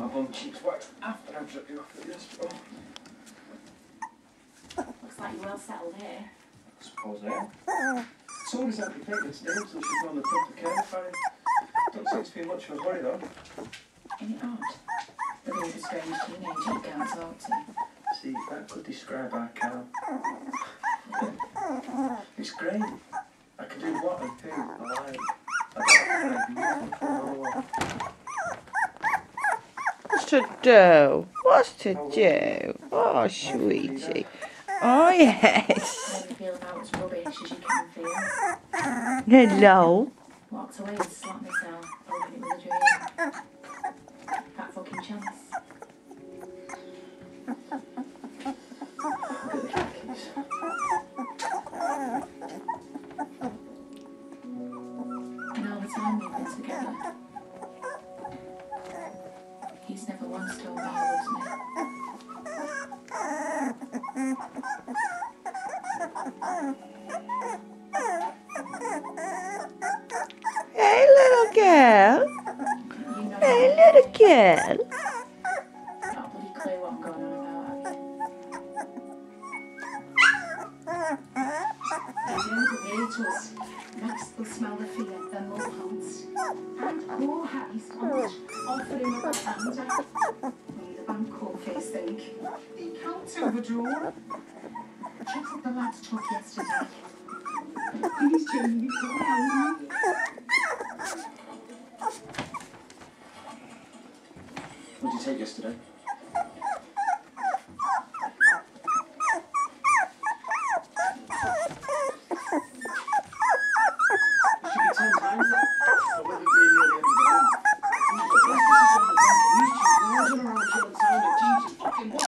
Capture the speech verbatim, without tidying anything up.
my bum cheeks wet after I drip you off at the hospital. Looks like you're well settled here. I suppose I am. It's always had to take this day until she's on the proper care for him. Don't seem to be much of a hurry though. Ain't it odd? The really strange teenager you can't talk to. See, that could describe our cow. It's great. I can do what and who I like. I don't have to no one. What's to do? What's to do? Oh, sweetie. Oh, yes. How do you feel about as rubbish as you can feel? Hello. Walked away and slapped myself, hoping it was a dream. That fucking chance. Look at the khakis. And all the time we've been together, he's never once told me he loves me. Hey, little girl. You know Hey, little girl. not a bloody clue what I'm going on about, have you? You know the Rachel's next will smell the fear, then will hunt. And poor happy sponge, offered him a hand. Need a bank face think. The account's overdrawn. Check up the lad's truck yesterday. He's genuinely quite angry. What did you take yesterday?